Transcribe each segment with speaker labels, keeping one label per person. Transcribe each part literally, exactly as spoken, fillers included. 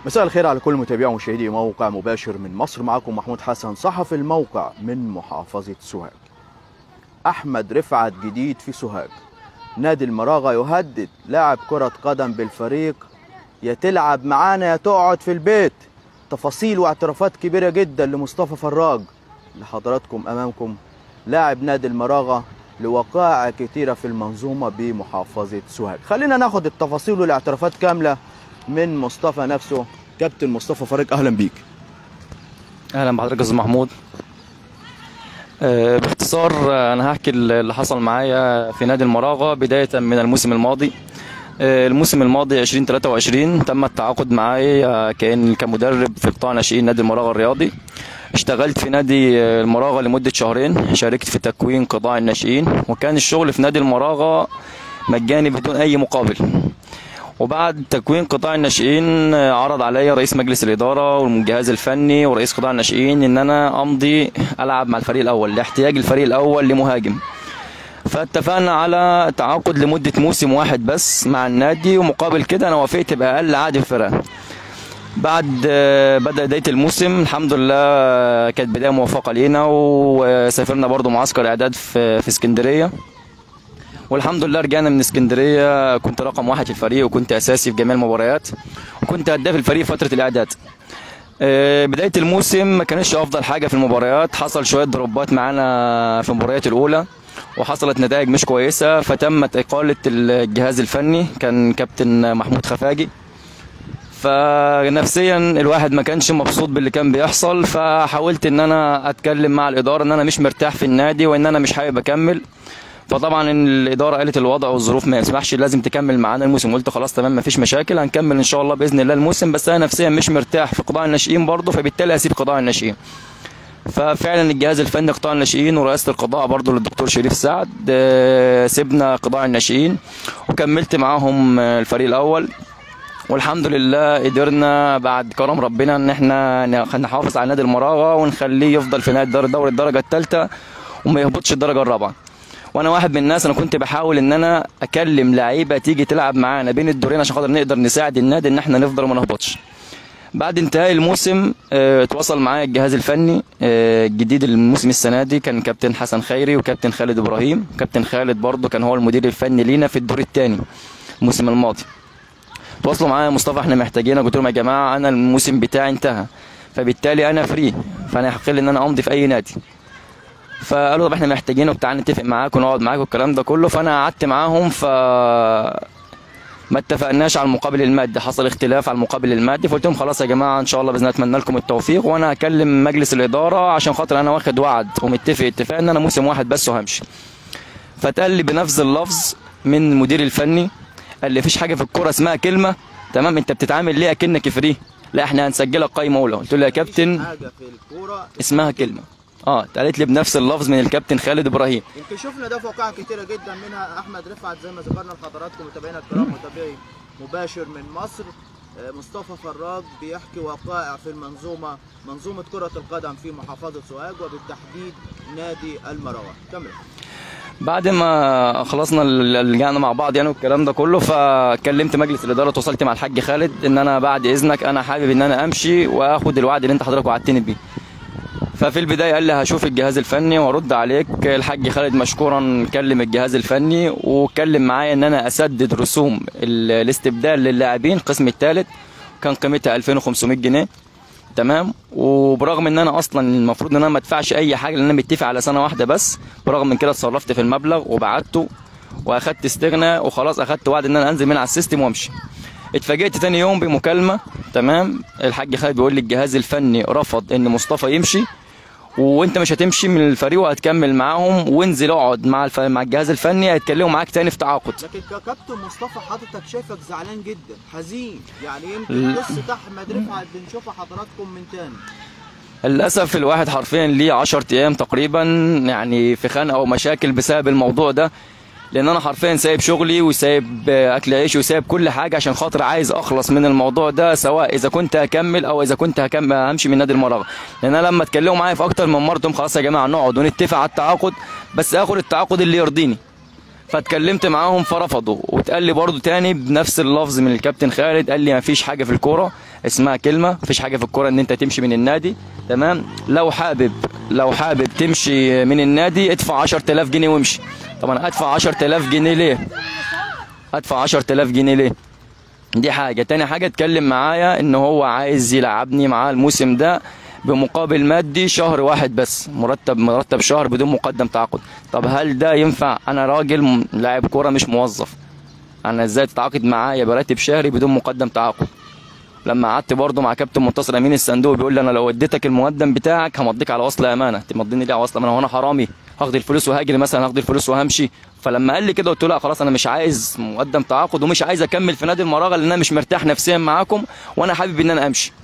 Speaker 1: مساء الخير على كل متابعي ومشاهدي موقع مباشر من مصر. معكم محمود حسن صحفي الموقع من محافظة سوهاج. أحمد رفعت جديد في سوهاج. نادي المراغة يهدد لاعب كرة قدم بالفريق، يا تلعب معانا يا تقعد في البيت. تفاصيل واعترافات كبيرة جدا لمصطفى فراج لحضراتكم أمامكم، لاعب نادي المراغة لوقائع كتيرة في المنظومة بمحافظة سوهاج. خلينا ناخد التفاصيل والاعترافات كاملة من مصطفى نفسه. كابتن مصطفى فراج، اهلا بيك.
Speaker 2: اهلا بحضرتك يا استاذ محمود. أه باختصار انا هحكي اللي حصل معايا في نادي المراغة بدايه من الموسم الماضي. أه الموسم الماضي ألفين وثلاثة وعشرين تم التعاقد معايا كان كمدرب في قطاع ناشئين نادي المراغة الرياضي. اشتغلت في نادي المراغة لمده شهرين، شاركت في تكوين قطاع الناشئين، وكان الشغل في نادي المراغة مجاني بدون اي مقابل. وبعد تكوين قطاع الناشئين عرض عليا رئيس مجلس الاداره والجهاز الفني ورئيس قطاع الناشئين ان انا امضي العب مع الفريق الاول لاحتياج الفريق الاول لمهاجم. فاتفقنا على تعاقد لمده موسم واحد بس مع النادي، ومقابل كده انا وافقت باقل عقد في الفرقه. بعد بدا بدايه الموسم الحمد لله كانت بدايه موفقه لينا، وسافرنا برضو معسكر اعداد في في اسكندريه، والحمد لله رجعنا من اسكندريه. كنت رقم واحد في الفريق وكنت اساسي في جميع المباريات، وكنت هداف الفريق فتره الاعداد. بدايه الموسم ما كانتش افضل حاجه في المباريات، حصل شويه ضربات معانا في المباريات الاولى وحصلت نتائج مش كويسه، فتمت اقاله الجهاز الفني كان كابتن محمود خفاجي. فنفسيا الواحد ما كانش مبسوط باللي كان بيحصل، فحاولت ان انا اتكلم مع الاداره ان انا مش مرتاح في النادي وان انا مش حابب اكمل. فطبعا الاداره قالت الوضع والظروف ما يسمحش، لازم تكمل معانا الموسم. قلت خلاص تمام مفيش مشاكل، هنكمل ان شاء الله باذن الله الموسم، بس انا نفسيا مش مرتاح في قطاع الناشئين برضه، فبالتالي هسيب قطاع الناشئين. ففعلا الجهاز الفني قطاع الناشئين ورئاسه القضاء برضه للدكتور شريف سعد سيبنا قطاع الناشئين وكملت معاهم الفريق الاول. والحمد لله قدرنا بعد كرم ربنا ان احنا نحافظ على نادي المراغة ونخليه يفضل في نادي دوري الدرجه الثالثه وما يهبطش الدرجه الرابعه. وانا واحد من الناس انا كنت بحاول ان انا اكلم لعيبه تيجي تلعب معانا بين الدورين عشان خاطر نقدر نساعد النادي ان احنا نفضل وما نهبطش. بعد انتهاء الموسم اه تواصل معايا الجهاز الفني اه الجديد الموسم السنه دي، كان كابتن حسن خيري وكابتن خالد ابراهيم. كابتن خالد برضه كان هو المدير الفني لينا في الدور الثاني الموسم الماضي. تواصلوا معايا مصطفى احنا محتاجينك، قلت لهم يا جماعه انا الموسم بتاعي انتهى، فبالتالي انا فري، فانا يحق لي ان انا امضي في اي نادي. فقالوا طب احنا محتاجينك تعالى نتفق معاك ونقعد معاك والكلام ده كله. فانا قعدت معاهم ف ما اتفقناش على المقابل المادي، حصل اختلاف على المقابل المادي. فقلت لهم خلاص يا جماعه ان شاء الله باذن الله اتمنى لكم التوفيق، وانا هكلم مجلس الاداره عشان خاطر انا واخد وعد ومتفق اتفاق ان انا موسم واحد بس وهمشي. فاتقال لي بنفس اللفظ من المدير الفني، قال لي مفيش حاجه في الكوره اسمها كلمه تمام انت بتتعامل ليه اكنك فري، لا احنا هنسجلك قايمه اولى. قلت له يا كابتن
Speaker 1: حاجه في الكوره
Speaker 2: اسمها كلمه. اه اتقالت لي بنفس اللفظ من الكابتن خالد ابراهيم.
Speaker 1: يمكن شفنا ده في وقائع كتيره جدا، منها احمد رفعت زي ما ذكرنا لحضراتكم متابعينا الكرام متابعي مباشر من مصر. مصطفى فراج بيحكي وقائع في المنظومه منظومه كره القدم في محافظه سوهاج وبالتحديد نادي المراغة. كمل.
Speaker 2: بعد ما خلصنا رجعنا مع بعض يعني والكلام ده كله، فكلمت مجلس الاداره وتواصلت مع الحاج خالد ان انا بعد اذنك انا حابب ان انا امشي واخد الوعد اللي انت حضرتك وعدتني بيه. ففي البدايه قال لي هشوف الجهاز الفني وارد عليك. الحاج خالد مشكورا كلم الجهاز الفني وكلم معايا ان انا اسدد رسوم الاستبدال للاعبين القسم الثالث، كان قيمتها ألفين وخمسمائة جنيه تمام. وبرغم ان انا اصلا المفروض ان انا ما ادفعش اي حاجه لان انا متفق على سنه واحده بس، برغم من كده اتصرفت في المبلغ وبعته واخدت استغناء وخلاص، اخدت وعد ان انا انزل من على السيستم وامشي. اتفاجئت تاني يوم بمكالمه تمام، الحاج خالد بيقول لي الجهاز الفني رفض ان مصطفى يمشي وانت مش هتمشي من الفريق وهتكمل معاهم، وانزل اقعد مع الف... مع الجهاز الفني هيتكلموا معاك تاني في تعاقد.
Speaker 1: لكن ككابتن مصطفى حضرتك شايفك زعلان جدا حزين، يعني يمكن قصه احمد رفعت بنشوفها حضراتكم من تاني.
Speaker 2: للاسف الواحد حرفيا ليه عشرة ايام تقريبا يعني في خنقه او مشاكل بسبب الموضوع ده، لان انا حرفيا سايب شغلي وسايب اكل عيشي وسايب كل حاجه عشان خاطر عايز اخلص من الموضوع ده، سواء اذا كنت هكمل او اذا كنت هكمل همشي من نادي المراغة. لان انا لما اتكلموا معايا في اكتر من مره قلت لهم خلاص يا جماعه نقعد ونتفق على التعاقد، بس اخد التعاقد اللي يرضيني. فاتكلمت معاهم فرفضوا، واتقال لي برضه تاني بنفس اللفظ من الكابتن خالد، قال لي مفيش حاجه في الكوره اسمها كلمه، مفيش حاجه في الكوره ان انت تمشي من النادي. تمام، لو حابب لو حابب تمشي من النادي ادفع عشرة آلاف جنيه وامشي. طب انا ادفع عشرة آلاف جنيه ليه؟ ادفع عشرة آلاف جنيه ليه؟ دي حاجه. تاني حاجه اتكلم معايا ان هو عايز يلعبني معاه الموسم ده بمقابل مادي شهر واحد بس، مرتب مرتب شهر بدون مقدم تعاقد. طب هل ده ينفع؟ انا راجل لاعب كوره مش موظف، انا ازاي تتعاقد معايا براتب شهري بدون مقدم تعاقد؟ لما قعدت برضه مع كابتن منتصر امين الصندوق بيقول لي انا لو اديتك المقدم بتاعك همضيك على وصل امانه. تمضيني ليه على وصل امانه؟ هو انا حرامي هاخد الفلوس وهاجري مثلا؟ هاخد الفلوس وهمشي؟ فلما قال لي كده قلت له لا خلاص انا مش عايز مقدم تعاقد ومش عايز اكمل في نادي المراغه لان انا مش مرتاح نفسيا معاكم وانا حابب ان انا امشي.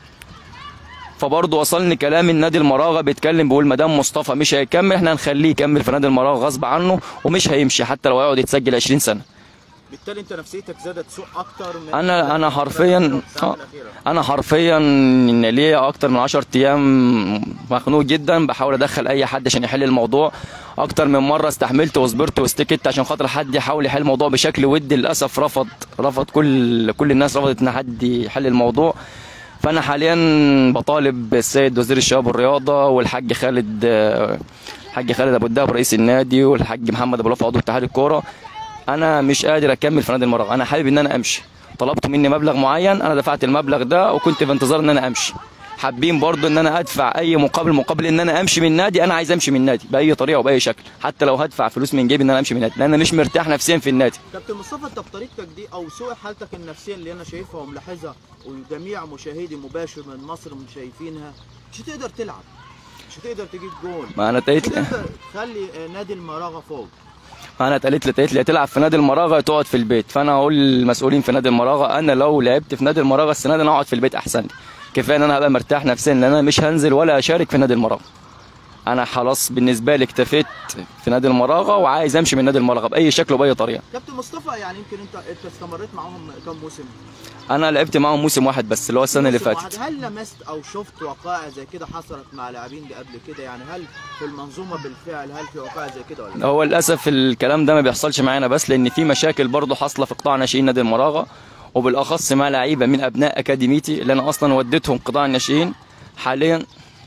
Speaker 2: فبرضه وصلني كلام النادي المراغه بيتكلم بيقول ما دام مصطفى مش هيكمل احنا هنخليه يكمل في نادي المراغه غصب عنه ومش هيمشي حتى لو هيقعد يتسجل عشرين سنه.
Speaker 1: بالتالي انت نفسيتك زادت سوء اكتر من
Speaker 2: انا انا حرفيا انا حرفيا ان ليا اكتر من عشرة ايام مخنوق جدا، بحاول ادخل اي حد عشان يحل الموضوع. اكتر من مره استحملت وصبرت واستكت عشان خاطر حد يحاول يحل الموضوع بشكل ودي، للاسف رفض رفض كل كل الناس رفضت ان حد يحل الموضوع. فانا حاليا بطالب السيد وزير الشباب والرياضه والحاج خالد الحاج خالد ابو الدهب رئيس النادي والحاج محمد ابو لطفي عضو اتحاد الكوره، انا مش قادر اكمل في نادي المراغه، انا حابب ان انا امشي. طلبتوا مني مبلغ معين انا دفعت المبلغ ده وكنت في انتظار ان انا امشي. حابين برضو ان انا ادفع اي مقابل مقابل ان انا امشي من النادي، انا عايز امشي من النادي باي طريقه وباي شكل، حتى لو هدفع فلوس من جيبي ان انا امشي من النادي لان انا مش مرتاح نفسيا في النادي.
Speaker 1: كابتن مصطفى انت بطريقتك دي او سوء حالتك النفسيه اللي انا شايفها وملاحظها وجميع مشاهدي مباشر من مصر مش شايفينها، مش هتقدر تلعب، مش هتقدر تجيب جول،
Speaker 2: ما انا اتقالت
Speaker 1: لي تخلي نادي المراغه فوق.
Speaker 2: انا اتقالت لي اتقالت لي تلعب في نادي المراغه تقعد في البيت، فانا هقول للمسؤولين في نادي المراغه انا لو لعبت في نادي المراغه السنه دي انا اقعد في البيت احسن لي. كفايه ان انا هبقى مرتاح نفسيا لان انا مش هنزل ولا اشارك في نادي المراغه. انا خلاص بالنسبه لي اكتفيت في نادي المراغه وعايز امشي من نادي المراغه باي شكل وباي طريقه.
Speaker 1: كابتن مصطفى يعني يمكن انت انت استمريت معاهم كم موسم؟
Speaker 2: انا لعبت معاهم موسم واحد بس اللي هو السنه اللي فاتت.
Speaker 1: هل لمست او شفت وقائع زي كده حصلت مع لاعبين دي قبل كده؟ يعني هل في المنظومه بالفعل هل في وقائع زي كده ولا لا؟
Speaker 2: هو للاسف الكلام ده ما بيحصلش معانا بس، لان في مشاكل برضه حاصله في قطاع ناشئين نادي المراغه وبالاخص مع لعيبه من ابناء اكاديميتي اللي انا اصلا وديتهم قطاع الناشئين. حاليا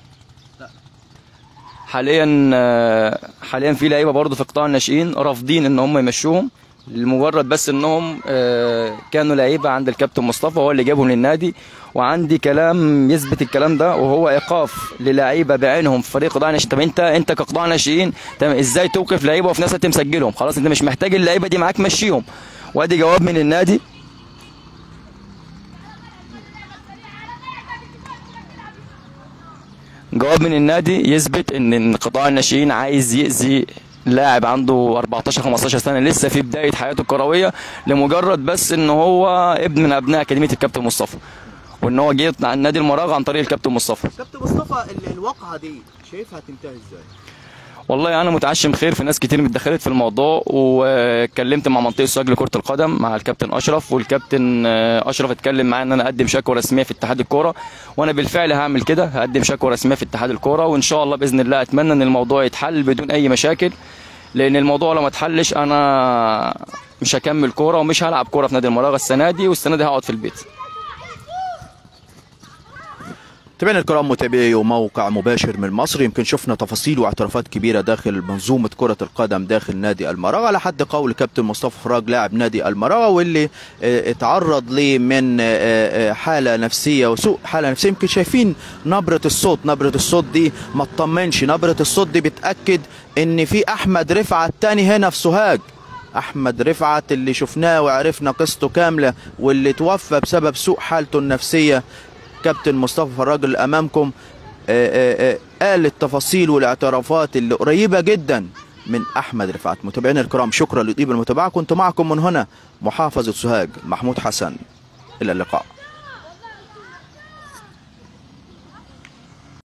Speaker 2: حاليا حاليا في لعيبه برضه في قطاع الناشئين رافضين ان هم يمشوهم لمجرد بس انهم كانوا لعيبه عند الكابتن مصطفى هو اللي جابهم للنادي. وعندي كلام يثبت الكلام ده وهو ايقاف للعيبه بعينهم في فريق قطاع ناشئين. طب انت انت كقطاع ناشئين ازاي توقف لعيبه وفي ناس انت مسجلهم؟ خلاص انت مش محتاج اللعيبه دي معاك مشيهم. وادي جواب من النادي جواب من النادي يثبت ان قطاع الناشئين عايز يأذي لاعب عنده أربعتاشر خمستاشر سنه لسه في بدايه حياته الكرويه لمجرد بس ان هو ابن من ابناء اكاديميه الكابتن مصطفى وان هو جه على النادي المراغه عن طريق الكابتن مصطفى.
Speaker 1: كابتن مصطفى الواقعه دي شايفها هتنتهي ازاي؟
Speaker 2: والله انا متعشم خير، في ناس كتير اتدخلت في الموضوع واتكلمت مع منطقه سوهاج لكره القدم مع الكابتن اشرف، والكابتن اشرف اتكلم معايا ان انا اقدم شكوى رسميه في اتحاد الكوره، وانا بالفعل هعمل كده، هقدم شكوى رسميه في اتحاد الكوره وان شاء الله باذن الله اتمنى ان الموضوع يتحل بدون اي مشاكل، لان الموضوع لو ما اتحلش انا مش هكمل كوره ومش هلعب كوره في نادي المراغه السنه دي، والسنه دي هقعد في البيت.
Speaker 1: متابعينا الكرام متابعي موقع مباشر من مصر، يمكن شفنا تفاصيل واعترافات كبيره داخل منظومه كره القدم داخل نادي المراغه على حد قول كابتن مصطفى فراج لاعب نادي المراغه واللي اتعرض ليه من حاله نفسيه وسوء حاله نفسيه. يمكن شايفين نبره الصوت، نبره الصوت دي ما تطمنش، نبره الصوت دي بتاكد ان في احمد رفعت تاني هنا في سوهاج. احمد رفعت اللي شفناه وعرفنا قصته كامله واللي توفى بسبب سوء حالته النفسيه. كابتن مصطفى فراج اللي امامكم قال التفاصيل والاعترافات اللي قريبه جدا من احمد رفعت. متابعينا الكرام شكرا لطيب المتابعه، كنت معكم من هنا محافظه سوهاج محمود حسن، الى اللقاء.